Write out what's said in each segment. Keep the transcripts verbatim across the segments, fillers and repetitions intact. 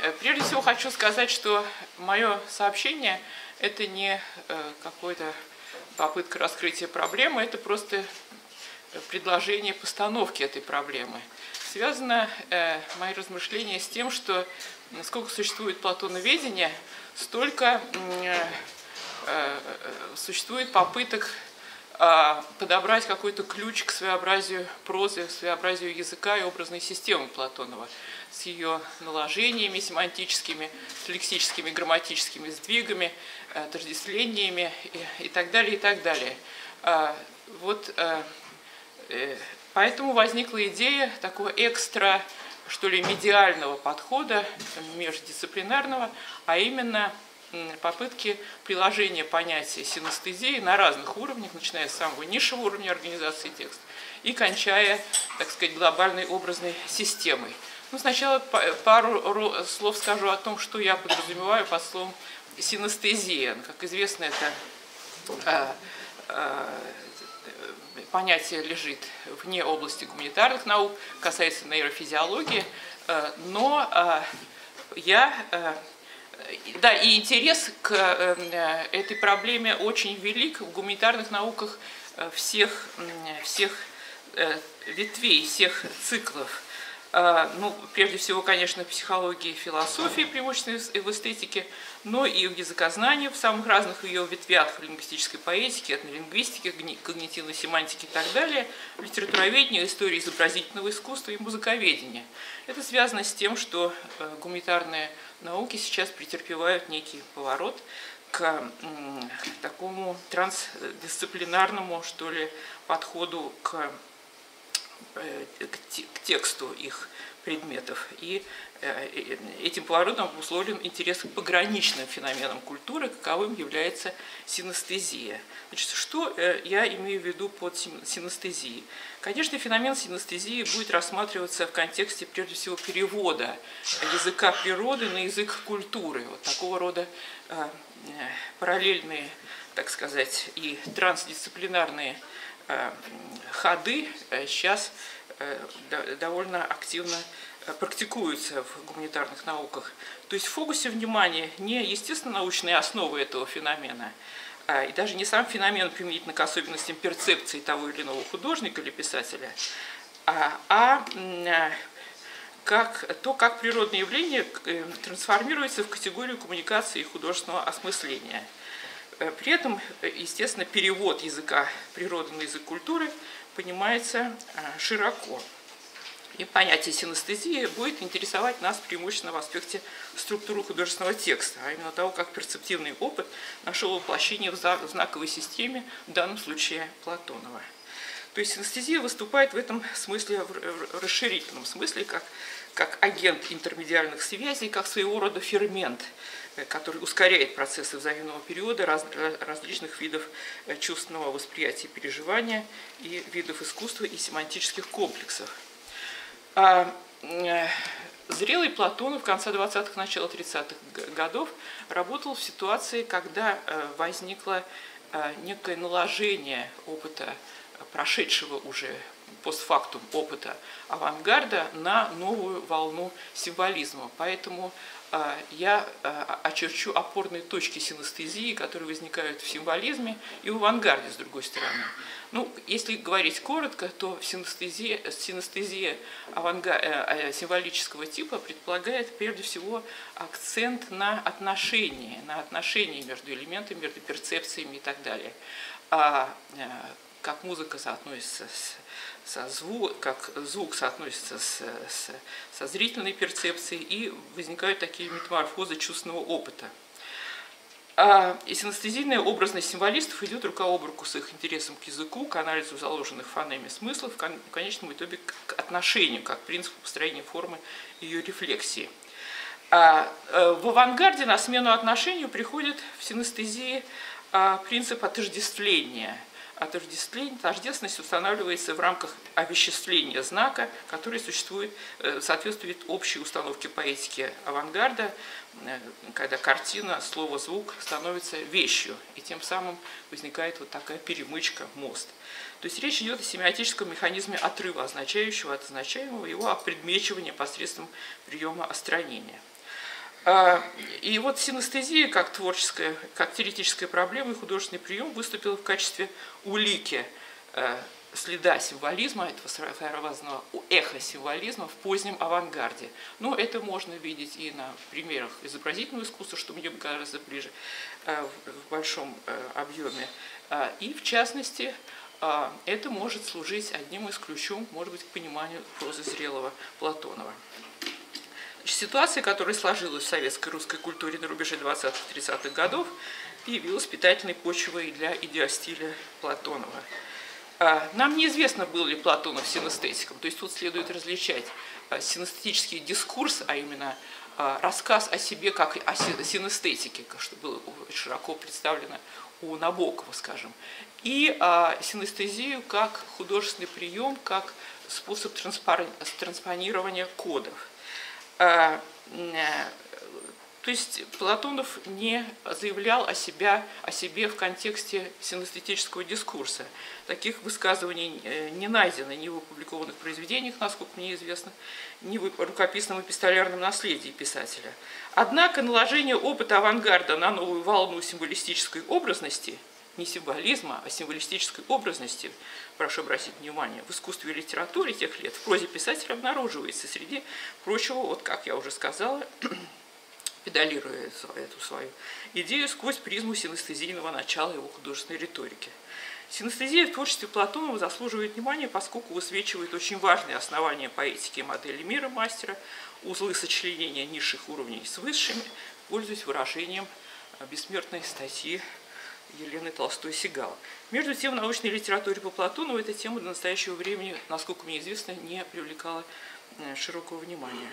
Прежде всего хочу сказать, что мое сообщение – это не какая-то попытка раскрытия проблемы, это просто предложение постановки этой проблемы. Связано мои размышления с тем, что сколько существует платоноведения, столько существует попыток подобрать какой-то ключ к своеобразию прозы, своеобразию языка и образной системы Платонова с ее наложениями семантическими, с лексическими, грамматическими сдвигами, отождествлениями и, и так далее, и так далее. Вот, поэтому возникла идея такого экстра, что ли, медиального подхода, междисциплинарного, а именно попытки приложения понятия синестезии на разных уровнях, начиная с самого низшего уровня организации текста и кончая, так сказать, глобальной образной системой. Ну, сначала пару слов скажу о том, что я подразумеваю под словом синестезия. Как известно, это а, а, понятие лежит вне области гуманитарных наук, касается нейрофизиологии, но а, я... А, Да, и интерес к этой проблеме очень велик в гуманитарных науках всех, всех ветвей, всех циклов. Ну, прежде всего, конечно, в психологии и философии, преимущественно в эстетике, но и в языкознании, в самых разных ее ветвях, в лингвистической поэтике, этнолингвистике, когнитивной семантике и так далее, в литературоведении, истории изобразительного искусства и музыковедении. Это связано с тем, что гуманитарные науки сейчас претерпевают некий поворот к такому трансдисциплинарному, что ли, подходу к, к тексту их предметов. И этим поворотом обусловлен интерес к пограничным феноменам культуры, каковым является синестезия. Значит, что я имею в виду под синестезией? Конечно, феномен синестезии будет рассматриваться в контексте, прежде всего, перевода языка природы на язык культуры. Вот такого рода параллельные, так сказать, и трансдисциплинарные ходы сейчас довольно активно практикуются в гуманитарных науках. То есть в фокусе внимания не естественно-научные основы этого феномена, и даже не сам феномен применительно к особенностям перцепции того или иного художника или писателя, а, а как, то, как природное явление трансформируется в категорию коммуникации и художественного осмысления. При этом, естественно, перевод языка природы на язык культуры понимается широко. И понятие синестезии будет интересовать нас преимущественно в аспекте структуры художественного текста, а именно того, как перцептивный опыт нашел воплощение в знаковой системе, в данном случае Платонова. То есть синестезия выступает в этом смысле, в расширительном смысле, как, как агент интермедиальных связей, как своего рода фермент, который ускоряет процессы взаимного периода раз, различных видов чувственного восприятия и переживания, и видов искусства и семантических комплексов. А зрелый Платонов в конце двадцатых, начало тридцатых годов работал в ситуации, когда возникло некое наложение опыта, прошедшего уже постфактум опыта авангарда на новую волну символизма. Поэтому я очерчу опорные точки синестезии, которые возникают в символизме и в авангарде, с другой стороны. Ну, если говорить коротко, то синестезия, синестезия аванга... символического типа предполагает прежде всего акцент на отношения, на отношения между элементами, между перцепциями и так далее. А как музыка соотносится с, со звуком, как звук соотносится с, с, со зрительной перцепцией, и возникают такие метаморфозы чувственного опыта. А синестезийная образность символистов идет рука об руку с их интересом к языку, к анализу заложенных в фонеме смыслов, в конечном итоге к отношению, как принципу построения формы ее рефлексии. А в авангарде на смену отношению приходит в синестезии принцип отождествления. Отождествление, тождественность устанавливается в рамках овеществления знака, который существует, соответствует общей установке поэтики авангарда, когда картина, слово, звук становятся вещью, и тем самым возникает вот такая перемычка, мост. То есть речь идет о семиотическом механизме отрыва, означающего от означаемого, его опредмечивания посредством приема остранения. И вот синестезия как творческая, как теоретическая проблема и художественный прием выступила в качестве улики следа символизма, этого своеобразного эхосимволизма в позднем авангарде. Но это можно видеть и на примерах изобразительного искусства, что мне гораздо ближе, в большом объеме. И в частности, это может служить одним из ключев, может быть, к пониманию прозы зрелого Платонова. Ситуация, которая сложилась в советской русской культуре на рубеже двадцатых-тридцатых годов, явилась питательной почвой для идеостиля Платонова. Нам неизвестно, был ли Платонов синестетиком, то есть тут следует различать синестетический дискурс, а именно рассказ о себе как о синестетике, что было широко представлено у Набокова, скажем, и синестезию как художественный прием, как способ транспонирования кодов. То есть Платонов не заявлял о, себя, о себе в контексте синестетического дискурса. Таких высказываний не найдено ни в опубликованных произведениях, насколько мне известно, ни в рукописном эпистолярном наследии писателя. Однако наложение опыта авангарда на новую волну символистической образности, не символизма, а символистической образности, прошу обратить внимание, в искусстве и литературе тех лет, в прозе писателя обнаруживается среди прочего, вот как я уже сказала, педалируя эту свою идею сквозь призму синестезийного начала его художественной риторики. Синестезия в творчестве Платонова заслуживает внимания, поскольку высвечивает очень важные основания поэтики и модели мира мастера, узлы сочленения низших уровней с высшими, пользуясь выражением бессмертной статьи Елены Толстой-Сигал. Между тем, в научной литературе по Платонову эта тема до настоящего времени, насколько мне известно, не привлекала широкого внимания.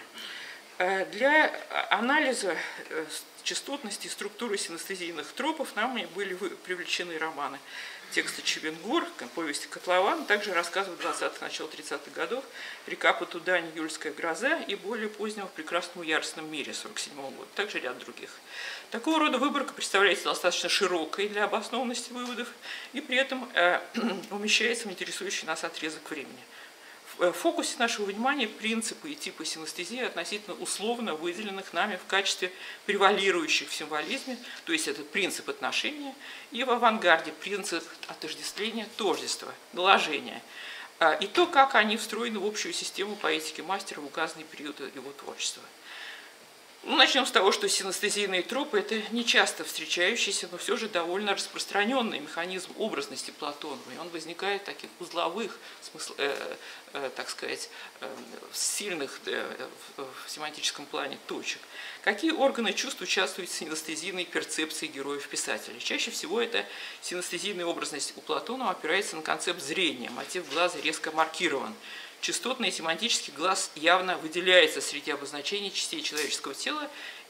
Для анализа частотности и структуры синестезийных тропов нам были привлечены романы текста Чевенгур, повести Котлован, также рассказы двадцатых, начала тридцатых годов, «Река Потудань», «Юльская гроза» и более позднего «В прекрасном яростном мире» сорок седьмого года, также ряд других. Такого рода выборка представляется достаточно широкой для обоснованности выводов и при этом э, умещается в интересующий нас отрезок времени. В фокусе нашего внимания принципы и типы синестезии относительно условно выделенных нами в качестве превалирующих в символизме, то есть это принцип отношения, и в авангарде принцип отождествления, тождества, наложения, и то, как они встроены в общую систему поэтики мастера в указанный период его творчества. Ну, начнем с того, что синестезийные тропы – это нечасто встречающийся, но все же довольно распространенный механизм образности Платонова. И он возникает в таких узловых, смысл, э, э, так сказать, э, сильных э, в семантическом плане точек. Какие органы чувств участвуют в синестезийной перцепции героев-писателей? Чаще всего это синестезийная образность у Платонова опирается на концепт зрения. Мотив глаза резко маркирован. Частотный и семантический глаз явно выделяется среди обозначений частей человеческого тела,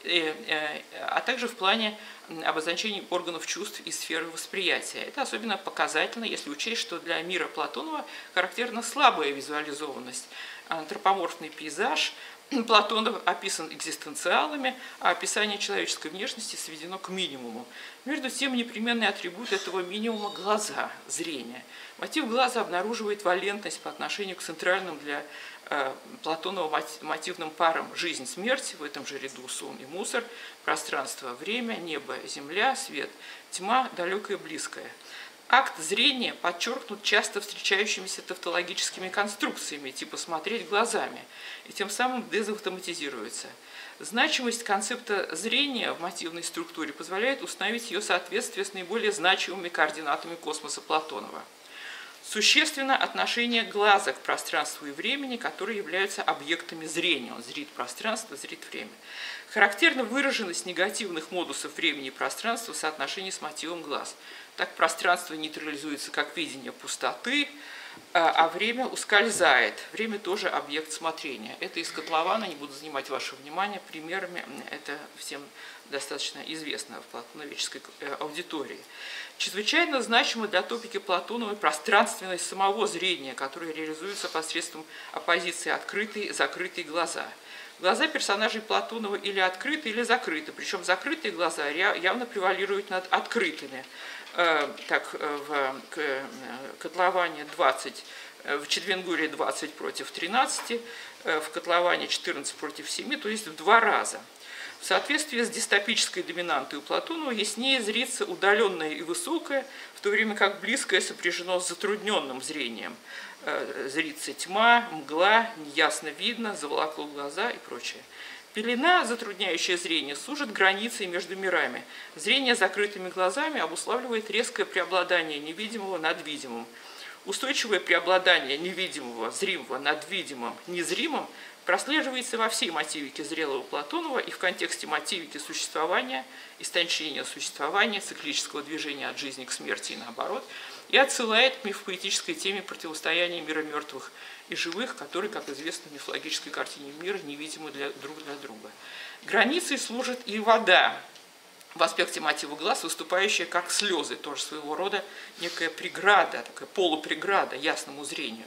а также в плане обозначений органов чувств и сферы восприятия. Это особенно показательно, если учесть, что для мира Платонова характерна слабая визуализованность. Антропоморфный пейзаж Платонов описан экзистенциалами, а описание человеческой внешности сведено к минимуму. Между тем, непременный атрибут этого минимума – глаза, зрение. Мотив глаза обнаруживает валентность по отношению к центральным для э, Платонова мотивным парам жизнь, смерть, в этом же ряду сон и мусор, пространство, время, небо, земля, свет, тьма, далекое, близкое. Акт зрения подчеркнут часто встречающимися тавтологическими конструкциями, типа «смотреть глазами», и тем самым дезавтоматизируется. Значимость концепта зрения в мотивной структуре позволяет установить ее соответствие с наиболее значимыми координатами космоса Платонова. Существенно отношение глаза к пространству и времени, которые являются объектами зрения. Он зрит пространство, зрит время. Характерна выраженность негативных модусов времени и пространства в соотношении с мотивом глаз. Так пространство нейтрализуется как видение пустоты, а время ускользает. Время тоже объект смотрения. Это из Котлована, не буду занимать ваше внимание примерами, это всем достаточно известно в платоновической аудитории. Чрезвычайно значима для топики Платонова пространственность самого зрения, которая реализуется посредством оппозиции открытые и закрытые глаза. Глаза персонажей Платонова или открыты, или закрыты, причем закрытые глаза явно превалируют над открытыми. Так, в Котловане двадцать, в Чевенгуре двадцать против тринадцати, в Котловане четырнадцать против семи, то есть в два раза. В соответствии с дистопической доминантой у Платонова яснее зрится удаленное и высокое, в то время как близкое сопряжено с затрудненным зрением. Зрится тьма, мгла, неясно видно, заволокло глаза и прочее. Пелена, затрудняющая зрение, служит границей между мирами. Зрение закрытыми глазами обуславливает резкое преобладание невидимого над видимым. Устойчивое преобладание невидимого, зримого над видимым, незримым прослеживается во всей мотивике зрелого Платонова и в контексте мотивики существования, истончения существования, циклического движения от жизни к смерти и наоборот, и отсылает к мифопоэтической теме противостояния мира мертвых и живых, которые, как известно, в мифологической картине мира невидимы для, друг для друга. Границей служит и вода, в аспекте мотива глаз, выступающая как слезы, тоже своего рода некая преграда, такая полупреграда ясному зрению.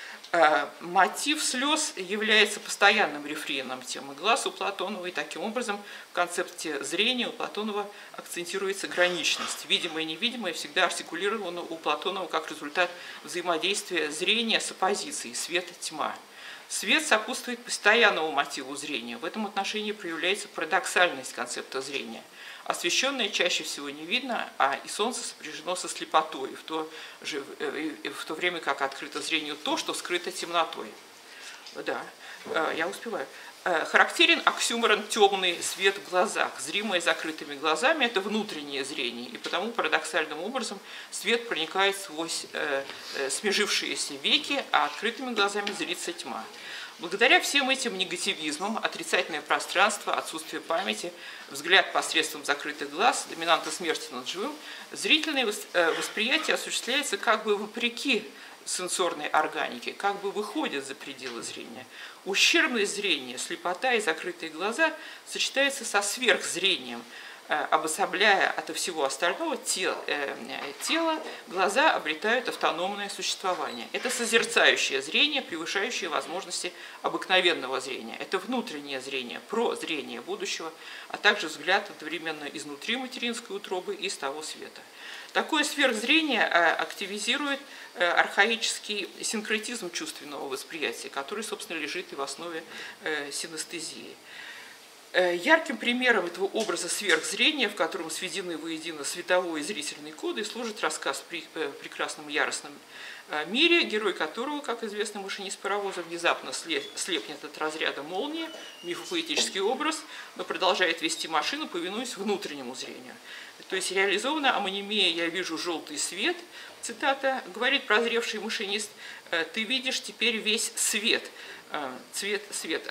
Мотив слез является постоянным рефреном темы глаз у Платонова, и таким образом в концепте зрения у Платонова акцентируется граничность. Видимое и невидимое всегда артикулировано у Платонова как результат взаимодействия зрения с оппозицией свет-тьма. Свет сопутствует постоянному мотиву зрения. В этом отношении проявляется парадоксальность концепта зрения. Освещенное чаще всего не видно, а и солнце сопряжено со слепотой, в то, же, в то время как открыто зрению то, что скрыто темнотой. Да, я успеваю. Характерен оксюморон темный свет в глазах. Зримое закрытыми глазами – это внутреннее зрение, и потому парадоксальным образом свет проникает сквозь смежившиеся веки, а открытыми глазами зрится тьма. Благодаря всем этим негативизмам, отрицательное пространство, отсутствие памяти, взгляд посредством закрытых глаз, доминанта смерти над живым, зрительное восприятие осуществляется как бы вопреки сенсорной органике, как бы выходит за пределы зрения. Ущербность зрения, слепота и закрытые глаза сочетаются со сверхзрением, обособляя от всего остального тело, тело, глаза обретают автономное существование. Это созерцающее зрение, превышающее возможности обыкновенного зрения. Это внутреннее зрение, прозрение будущего, а также взгляд одновременно изнутри материнской утробы и из того света. Такое сверхзрение активизирует архаический синкретизм чувственного восприятия, который, собственно, лежит и в основе синестезии. Ярким примером этого образа сверхзрения, в котором сведены воедино световой и зрительный коды, служит рассказ о прекрасном яростном мире, герой которого, как известно, машинист паровоза, внезапно слепнет от разряда молнии, мифопоэтический образ, но продолжает вести машину, повинуясь внутреннему зрению. То есть реализована амонимия «я вижу желтый свет», цитата, говорит прозревший машинист, «ты видишь теперь весь свет», цвет, свет,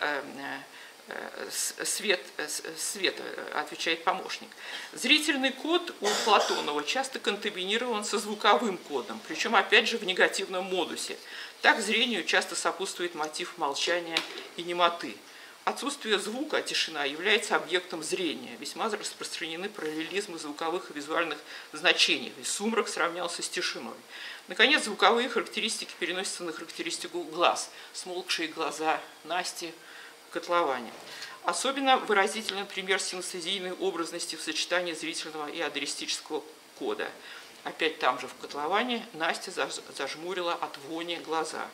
Свет, свет, отвечает помощник. Зрительный код у Платонова часто контаминирован со звуковым кодом, причем опять же в негативном модусе. Так зрению часто сопутствует мотив молчания и немоты. Отсутствие звука, тишина, является объектом зрения. Весьма распространены параллелизмы звуковых и визуальных значений. Сумрак сравнялся с тишиной. Наконец, звуковые характеристики переносятся на характеристику глаз. Смолкшие глаза Насти, котловане. Особенно выразителен пример синестезийной образности в сочетании зрительного и адеристического кода. Опять там же в котловане Настя зажмурила от вони глаза.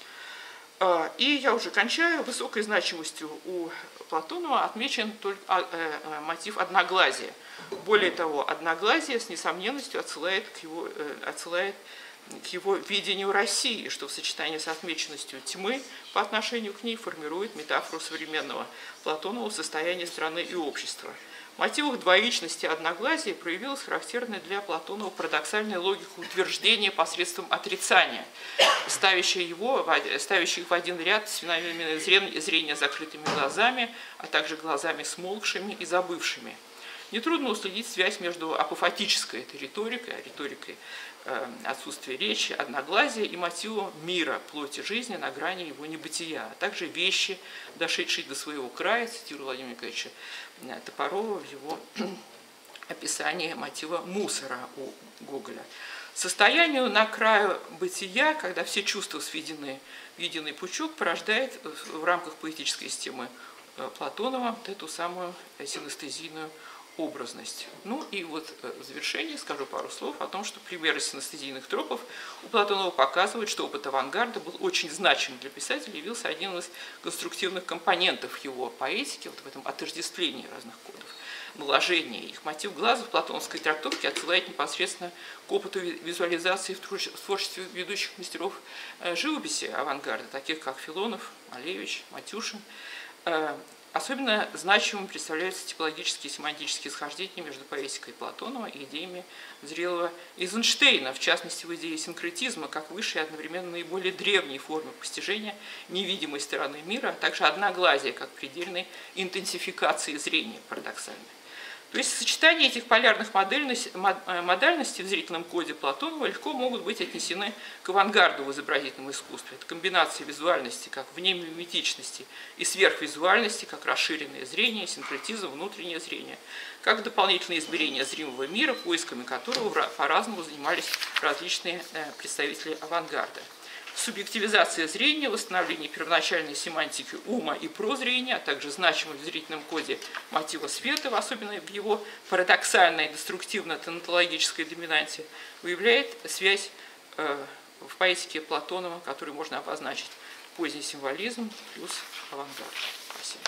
И я уже кончаю. Высокой значимостью у Платонова отмечен только мотив одноглазия. Более того, одноглазие с несомненностью отсылает к его, отсылает к его видению России, что в сочетании с отмеченностью тьмы по отношению к ней формирует метафору современного Платонова состояния страны и общества. В мотивах двоичности одноглазия проявилась характерная для Платонова парадоксальная логика утверждения посредством отрицания, ставящая его, ставящая их в один ряд с феноменами зрения закрытыми глазами, а также глазами смолкшими и забывшими. Нетрудно уследить связь между апофатической этой риторикой, риторикой э, отсутствия речи, одноглазия и мотивом мира, плоти жизни на грани его небытия, а также вещи, дошедшие до своего края, цитирую Владимира Николаевича Топорова в его описании мотива мусора у Гоголя. Состоянию на краю бытия, когда все чувства сведены в единый пучок, порождает в рамках поэтической системы Платонова вот эту самую синестезийную образность. Ну и вот в завершение скажу пару слов о том, что примеры синестезийных тропов у Платонова показывают, что опыт авангарда был очень значим для писателя, явился одним из конструктивных компонентов его поэтики, вот в этом отождествлении разных кодов, наложении их. Мотив глаза в платоновской трактовке отсылает непосредственно к опыту визуализации в творчестве ведущих мастеров живописи авангарда, таких как Филонов, Малевич, Матюшин. Особенно значимым представляются типологические и семантические схождения между поэтикой Платонова и идеями зрелого Эйзенштейна, в частности, в идее синкретизма, как высшей и одновременно наиболее древней формы постижения невидимой стороны мира, а также одноглазия, как предельной интенсификации зрения, парадоксально. То есть сочетание этих полярных модальностей в зрительном коде Платонова легко могут быть отнесены к авангарду в изобразительном искусстве. Это комбинация визуальности как внемиметичности и сверхвизуальности, как расширенное зрение, синкретизм, внутреннее зрение, как дополнительное измерение зримого мира, поисками которого по-разному занимались различные представители авангарда. Субъективизация зрения, восстановление первоначальной семантики ума и прозрения, а также значимость в зрительном коде мотива света, особенно в его парадоксальной, деструктивно-тонатологической доминанте, выявляет связь э, в поэтике Платонова, которую можно обозначить поздний символизм плюс авангард. Спасибо.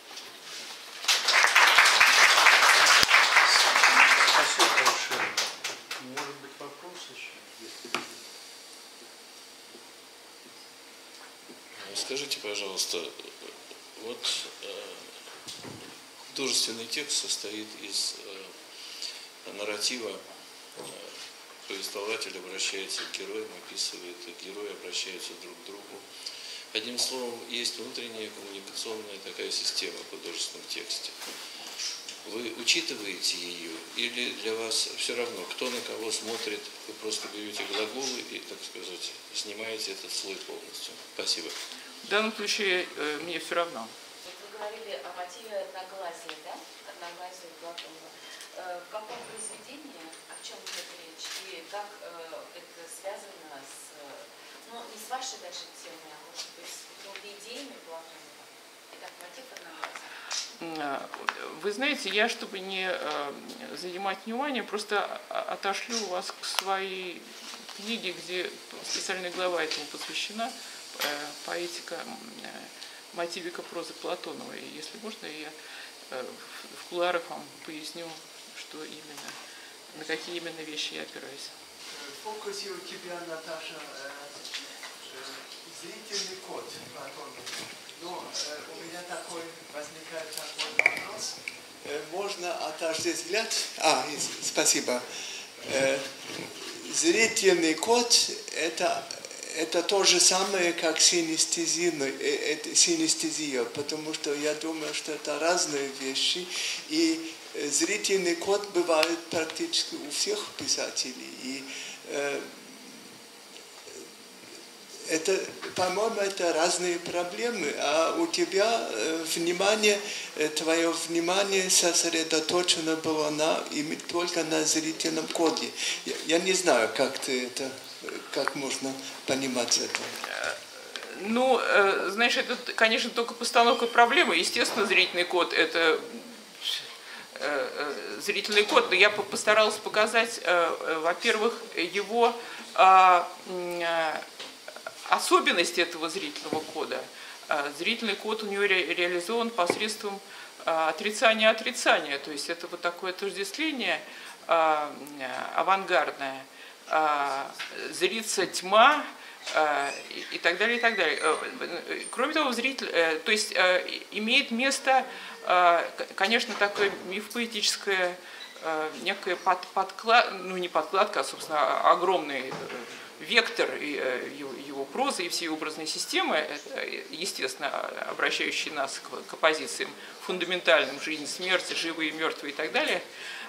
Спасибо большое. Может быть, вопрос еще? Скажите, пожалуйста, вот э, художественный текст состоит из э, нарратива, э, повествователь обращается к героям, описывает, и герои обращаются друг к другу. Одним словом, есть внутренняя коммуникационная такая система в художественном тексте. Вы учитываете ее, или для вас все равно, кто на кого смотрит, вы просто берете глаголы и, так сказать, снимаете этот слой полностью? Спасибо. В данном случае э, мне все равно. Вот вы говорили о мотиве одногласия, да? Одногласия Платонова. Э, в каком произведении, о чем идет речь, и как э, это связано с, ну, не с вашей даже темой, а может быть с какими-то идеями Платонова? Итак, мотив одногласия. Вы знаете, я, чтобы не занимать внимание, просто отошлю вас к своей книге, где специальная глава этому посвящена, поэтика мотивика прозы Платонова. И если можно, я в кулуарах вам поясню, что именно, на какие именно вещи я опираюсь. В фокусе у тебя, Наташа, зрительный код Платонова. Но э, у меня такой, возникает такой вопрос. Э, можно отождествлять... А, спасибо. Э, зрительный код это, это то же самое, как синестезия, э, синестезия, потому что я думаю, что это разные вещи. И э, зрительный код бывает практически у всех писателей. И, э, Это, по-моему, это разные проблемы, а у тебя э, внимание, э, твое внимание сосредоточено было на, только на зрительном коде. Я, я не знаю, как ты это, как можно понимать это. Ну, э, знаешь, это, конечно, только постановка проблемы. Естественно, зрительный код – это э, э, зрительный код, но я постаралась показать, э, э, во-первых, его э, э, особенность этого зрительного кода. Зрительный код у него ре реализован посредством отрицания отрицания, то есть это вот такое отождествление авангардное, зрится тьма и так далее, и так далее. Кроме того, зритель, то есть имеет место, конечно, такое мифпоэтическое, некая под, подкладка, ну не подкладка, а, собственно, огромный вектор его, его прозы и всей образной системы, естественно, обращающий нас к, к оппозициям фундаментальным: жизнь, смерть, живые, мертвые и так далее.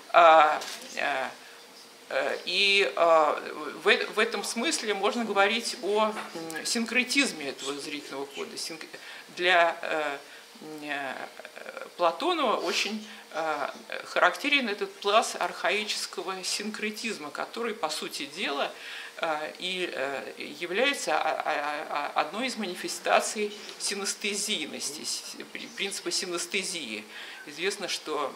И в, в этом смысле можно говорить о синкретизме этого зрительного кода. Для Платонова очень характерен этот пласт архаического синкретизма, который, по сути дела, и является одной из манифестаций синестезийности, принципа синестезии. Известно, что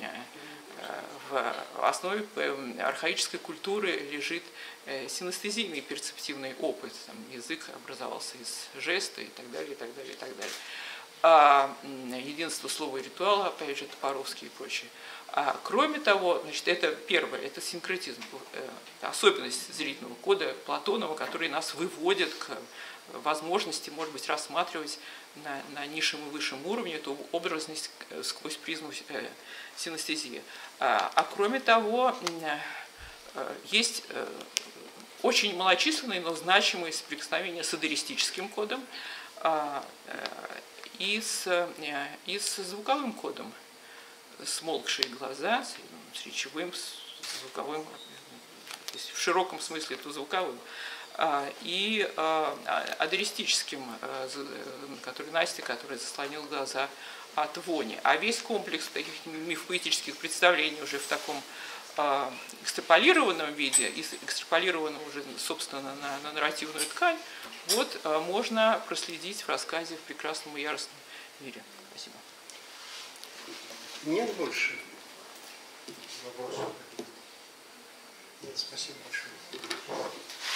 в основе архаической культуры лежит синестезийный перцептивный опыт. Там язык образовался из жеста и так далее, и так далее, и так далее. А единство слова и ритуала, опять же, Топоровский и прочее. А кроме того, значит, это первое, это синкретизм, особенность зрительного кода Платонова, который нас выводит к возможности, может быть, рассматривать на, на низшем и высшем уровне эту образность сквозь призму синестезии. А, а кроме того, есть очень малочисленные, но значимые соприкосновения с адеристическим кодом и с, и с звуковым кодом. Смолкшие глаза, с речевым, с звуковым, то есть в широком смысле это звуковым, и адеристическим, который Настя, который заслонил глаза от вони. А весь комплекс таких мифопоэтических представлений уже в таком экстраполированном виде, и экстраполированном уже, собственно, на, на нарративную ткань, вот можно проследить в рассказе «В прекрасном и яростном мире». Спасибо. Нет больше вопросов? Нет, спасибо большое.